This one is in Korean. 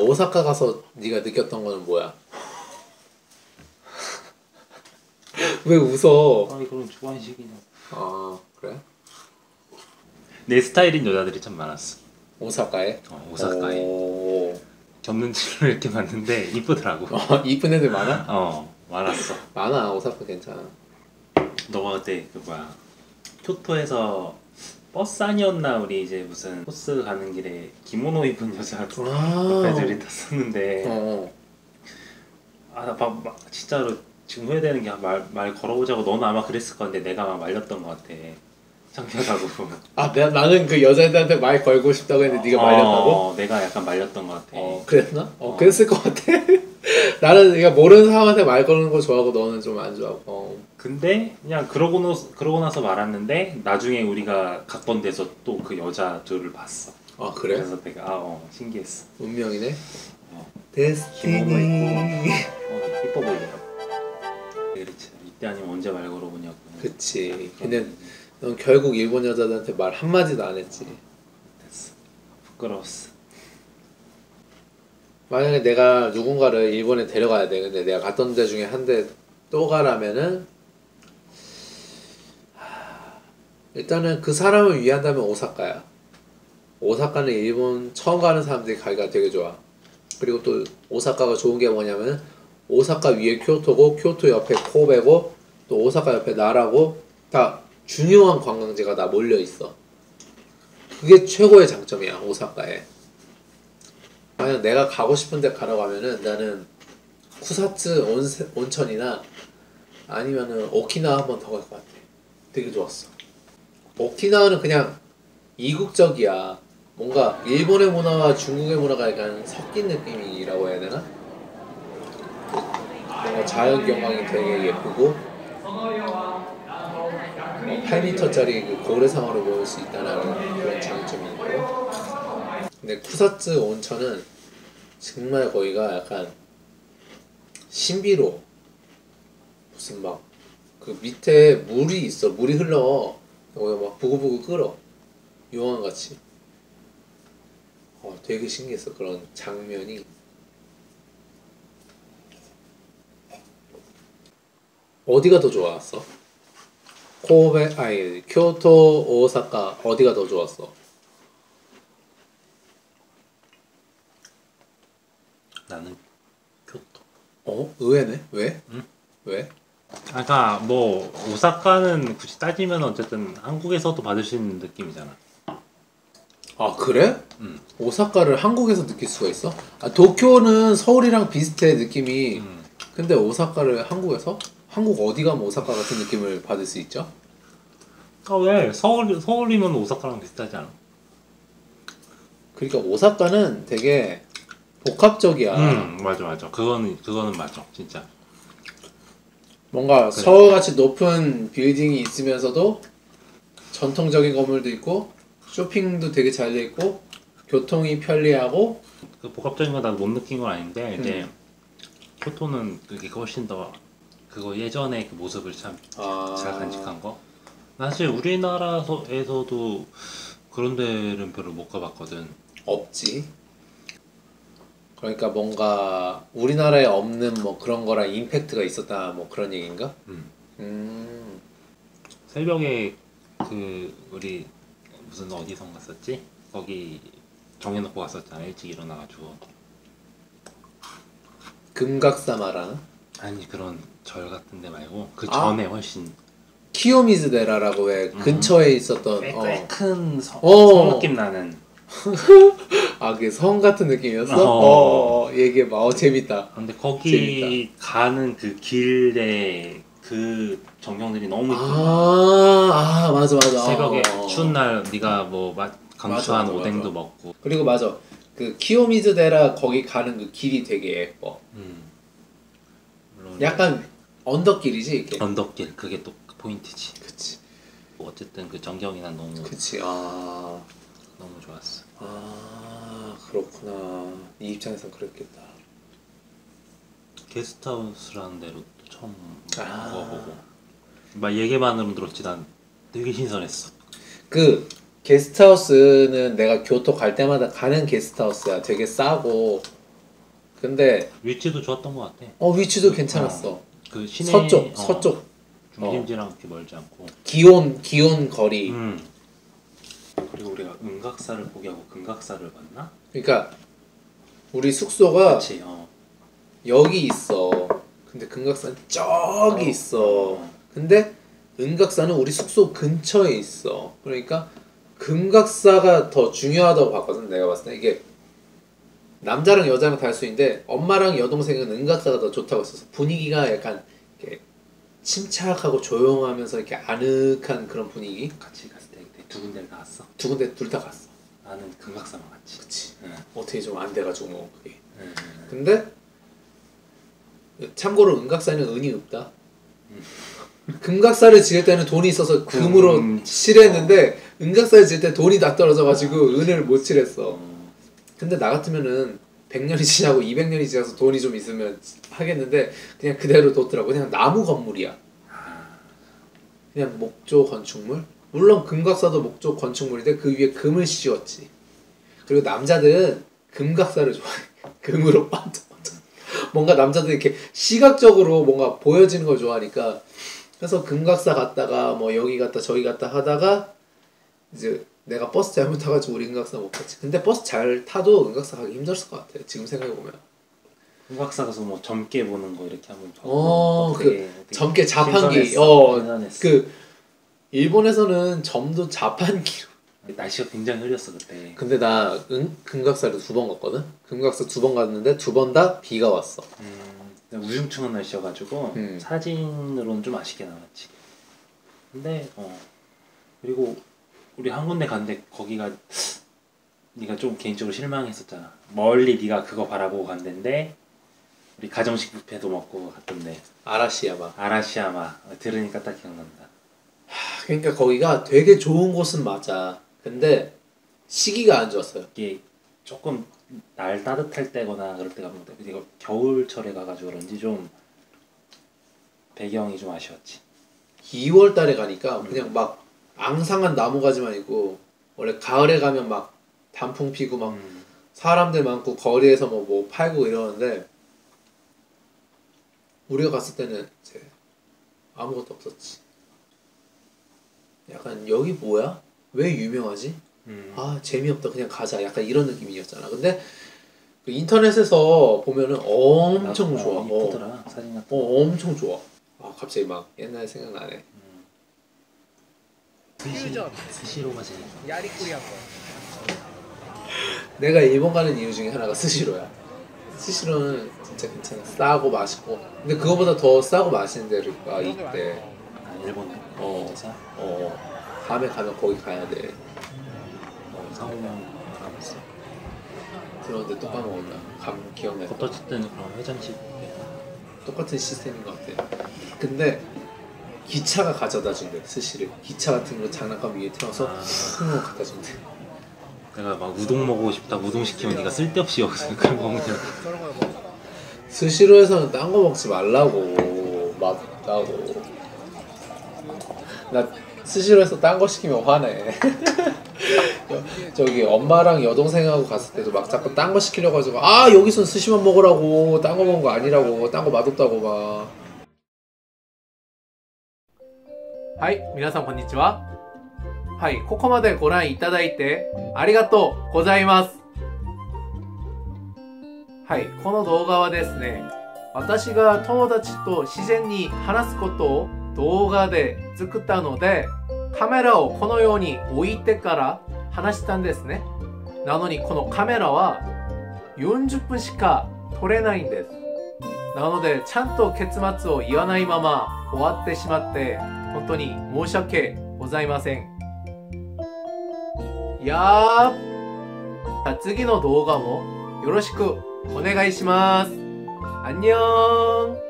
오사카 가서 네가 느꼈던 거는 뭐야? 왜 웃어? 아니 그런 주관식이냐. 아 그래? 내 스타일인 여자들이 참 많았어. 오사카에? 오사카에. 오... 겹눈질로 이렇게 봤는데 이쁘더라고. 이쁜 애들 많아? 많았어. 많아. 오사카 괜찮아. 너가 그때 그 뭐야 교토에서 버스 아니었나 우리 이제 무슨 코스 가는 길에 기모노 입은 여자 옆에 탔었는데 나 진짜로 지금 후회되는 게 말 걸어보자고 너는 아마 그랬을 건데 내가 막 말렸던 것 같아. 창피하다고. 나는 그 여자애들한테 말 걸고 싶다고 했는데 네가 말렸다고? 내가 약간 말렸던 것 같아. 그랬나? 그랬을 것 같아. 나는 그러니까 모르는 사람한테 말 거는 거 좋아하고 너는 좀 안 좋아하고. 근데 그냥 그러고 나서 말았는데 나중에 우리가 갔던 데서 또 그 여자 둘을 봤어. 아 그래? 그래서 내가 신기했어. 운명이네. 데스티니. 이뻐 보이더라고. 그렇지. 이때 아니면 언제 말 걸어보냐고. 그치. 근데 넌 결국 일본 여자들한테 말 한마디도 안 했지. 됐어. 부끄러웠어. 만약에 내가 누군가를 일본에 데려가야 돼. 근데 내가 갔던 데 중에 한 대 또 가라면은 일단은 그 사람을 위한다면 오사카야. 오사카는 일본 처음 가는 사람들이 가기가 되게 좋아. 그리고 또 오사카가 좋은 게 뭐냐면 오사카 위에 교토고 교토 옆에 코베고 또 오사카 옆에 나라고 다 중요한 관광지가 다 몰려있어. 그게 최고의 장점이야 오사카에. 만약 내가 가고 싶은데 가라고 하면은 나는 쿠사츠 온천이나 아니면은 오키나와 한 번 더 갈 것 같아. 되게 좋았어. 오키나와는 그냥 이국적이야. 뭔가 일본의 문화와 중국의 문화가 약간 섞인 느낌이라고 해야 되나? 뭔가 자연 경관이 되게 예쁘고 8m짜리 그 고래상어를 볼 수 있다는 그런 장점이 있고, 근데 쿠사츠 온천은 정말 거기가 약간 신비로워. 무슨 막 그 밑에 물이 있어. 물이 흘러. 거기가 막 부글부글 끓어. 용암같이. 되게 신기했어. 그런 장면이. 어디가 더 좋았어? 교토, 오사카 어디가 더 좋았어? 나는 교토. 의외네. 왜? 응? 왜? 그러니까 뭐 오사카는 굳이 따지면 어쨌든 한국에서도 받을 수 있는 느낌이잖아. 아 그래? 응. 오사카를 한국에서 느낄 수가 있어? 도쿄는 서울이랑 비슷해 느낌이. 근데 오사카를 한국에서? 한국 어디 가면 오사카 같은 느낌을 받을 수 있죠? 왜? 서울이면 오사카랑 비슷하지 않아? 그러니까 오사카는 되게 복합적이야. 맞아. 그거는 맞아, 진짜. 뭔가 그래. 서울같이 높은 빌딩이 있으면서도 전통적인 건물도 있고 쇼핑도 되게 잘 돼 있고 교통이 편리하고. 그 복합적인 거 나도 못 느낀 건 아닌데 이제 교토는 그게 훨씬 더 그거 예전의 그 모습을 참 잘 간직한 거. 사실 우리나라에서도 그런 데는 별로 못 가봤거든. 없지. 그러니까 뭔가 우리나라에 없는 뭐 그런 거랑 임팩트가 있었다 뭐 그런 얘기인가? 새벽에 그 우리 무슨 어디선 갔었지? 거기 정해놓고 갔었잖아. 일찍 일어나가지고. 금각사 말하나? 아니 그런 절 같은 데 말고 그 전에 훨씬 키요미즈데라라고 왜 근처에 있었던 꽤 큰 성 느낌 나는. 그게 성 같은 느낌이었어? 얘기해봐. 재밌다. 근데 거기 재밌다. 가는 그 길에 그 전경들이 너무 이쁘다. 맞아. 새벽에 추운 날 네가 뭐 강추한 오뎅도 먹고. 그리고 맞아. 그 키요미즈데라 거기 가는 그 길이 되게 예뻐. 약간 언덕길이지 이게. 언덕길 그게 또 포인트지. 그치. 어쨌든 그 전경이 난 너무. 그치. 너무 좋았어. 그렇구나. 네 입장에선 그랬겠다. 게스트하우스라는 데로 처음 가보고 막 얘기만으로 들었지 난 되게 신선했어. 그 게스트하우스는 내가 교토 갈 때마다 가는 게스트하우스야. 되게 싸고 근데 위치도 좋았던 것 같아. 위치도 괜찮았어. 그 시내 서쪽 중심지랑 그렇게 멀지 않고 기온 거리. 그리고 우리가 은각사를 포기하고 금각사를 봤나? 그러니까 우리 숙소가 그치, 여기 있어. 근데 금각사는 저기 있어. 근데 은각사는 우리 숙소 근처에 있어. 그러니까 금각사가 더 중요하다고 봤거든. 내가 봤을 때 이게 남자랑 여자랑 다 할 수 있는데 엄마랑 여동생은 은각사가 더 좋다고 했었어. 분위기가 약간 이렇게 침착하고 조용하면서 이렇게 아늑한 그런 분위기. 같이 갔을 때 두 군데를 다 갔어? 두 군데 둘 다 갔어. 나는 금각사만 갔지. 그치. 응. 어떻게 좀 안 돼가지고 뭐 그게. 응. 근데 참고로 은각사는 은이 없다. 금각사를 지을 때는 돈이 있어서 금으로 칠했는데 은각사를 지을 때 돈이 다 떨어져가지고 은을 못 칠했어. 근데 나 같으면은 100년이 지나고 200년이 지나서 돈이 좀 있으면 하겠는데 그냥 그대로 뒀더라고. 그냥 나무 건물이야. 그냥 목조 건축물? 물론 금각사도 목조 건축물인데 그 위에 금을 씌웠지. 그리고 남자들은 금각사를 좋아해. 금으로 반짝반짝. 뭔가 남자들 이렇게 시각적으로 뭔가 보여지는 걸 좋아하니까. 그래서 금각사 갔다가 뭐 여기 갔다 저기 갔다 하다가 이제 내가 버스 잘못 타가지고 우리 은각사 못 갔지. 근데 버스 잘 타도 은각사 가기 힘들었을 것 같아. 지금 생각해보면. 금각사 가서 뭐 점괘 보는 거 이렇게 하면 그 점괘 자판기. 그 일본에서는 점도 자판기로. 날씨가 굉장히 흐렸어 그때. 근데 나 금각사를 2번 갔거든. 금각사 2번 갔는데 2번 다 비가 왔어. 우중충한 날씨여가지고 사진으로는 좀 아쉽게 나왔지. 근데 그리고 우리 한 군데 갔는데 거기가 네가 좀 개인적으로 실망했었잖아. 멀리 네가 그거 바라보고 갔는데 우리 가정식 뷔페도 먹고 갔던데. 아라시야마 들으니까 딱 기억난다. 그러니까 거기가 되게 좋은 곳은 맞아. 근데 시기가 안 좋았어요. 이게 조금 날 따뜻할 때거나 그럴 때 가면 돼. 이거 겨울철에 가가지고 그런지 좀 배경이 좀 아쉬웠지. 2월 달에 가니까 그냥 막 앙상한 나무가지만 있고, 원래 가을에 가면 막 단풍 피고 막 사람들 많고 거리에서 뭐 팔고 이러는데 우리가 갔을 때는 이제 아무것도 없었지. 약간 여기 뭐야? 왜 유명하지? 아 재미없다 그냥 가자 약간 이런 느낌이었잖아. 근데 그 인터넷에서 보면은 엄청 좋아. 이쁘더라 사진 같은 거. 엄청 좋아. 아 갑자기 막 옛날 생각나네. 스시로가 제일 야리꾸리한 거. 내가 일본 가는 이유 중에 하나가 스시로야. 스시로는 진짜 괜찮아. 싸고 맛있고. 근데 그거보다 더 싸고 맛있는 데가 있대. 일본 에서? 다음에 가면 거기 가야 돼. 상호명 알아봤어. 그런데 또 까먹었다. 기억나. 어쨌든 그런 회전식 똑같은 시스템인 것 같아. 근데 기차가 가져다 준대. 스시를 기차 같은 거 장난감 위에 틀어서 큰 거 갖다 준대. 내가 막 우동 먹고 싶다 우동 시키면 네가 쓸데없이 여기서 그런 거 먹냐. 스시로에서는 딴 거 먹지 말라고. 맛있다고. 나 스시로에서 딴 거 시키면 화내. 저기 엄마랑 여동생하고 갔을 때도 막 자꾸 딴 거 시키려고 가지고 아 여기선 스시만 먹으라고 딴 거 먹은 거 아니라고 딴 거 맛없다고 막. はい、皆さんこんにちは。はい、ここまでご覧いただいてありがとうございます。はい、この動画はですね、私が友達と自然に話すことを動画で作ったので、カメラをこのように置いてから話したんですね。なのにこのカメラは40分しか撮れないんです。なのでちゃんと結末を言わないまま終わってしまって本当に申し訳ございません。次の動画もよろしくお願いします。안녕。